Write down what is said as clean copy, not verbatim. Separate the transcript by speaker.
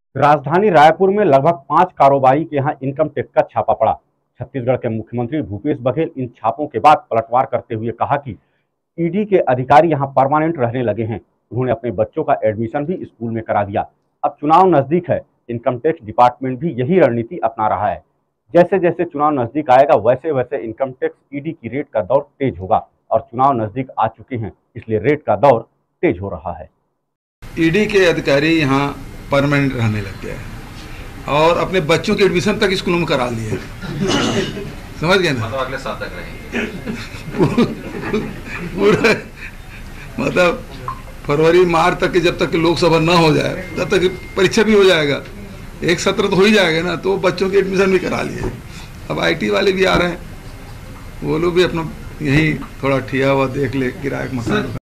Speaker 1: राजधानी रायपुर में लगभग 5 कारोबारी के यहां इनकम टैक्स का छापा पड़ा। छत्तीसगढ़ के मुख्यमंत्री भूपेश बघेल इन छापों के बाद पलटवार करते हुए कहा कि ईडी के अधिकारी यहां परमानेंट रहने लगे हैं। उन्होंने अपने बच्चों का एडमिशन भी स्कूल में करा दिया। अब चुनाव नजदीक है, इनकम टैक्स डिपार्टमेंट भी यही रणनीति अपना रहा है। जैसे जैसे चुनाव नजदीक आएगा वैसे वैसे इनकम टैक्स ईडी की रेड का दौर तेज होगा और चुनाव नजदीक आ चुके हैं, इसलिए रेड का दौर तेज हो रहा है।
Speaker 2: ईडी के अधिकारी यहाँ परमानेंट रहने लग गए हैं और अपने बच्चों के एडमिशन तक स्कूलों में करा लिए समझ गए ना।
Speaker 3: मतलब अगले साल तक रहेंगे
Speaker 2: पूरा मतलब फरवरी मार्च तक के, जब तक लोकसभा ना हो जाए तब तक परीक्षा भी हो जाएगा, एक सत्र तो हो ही जाएगा ना, तो बच्चों के एडमिशन भी करा लिए। अब आईटी वाले भी आ रहे हैं, वो लोग भी अपना यही थोड़ा ठिया हुआ देख ले किराए का मकान।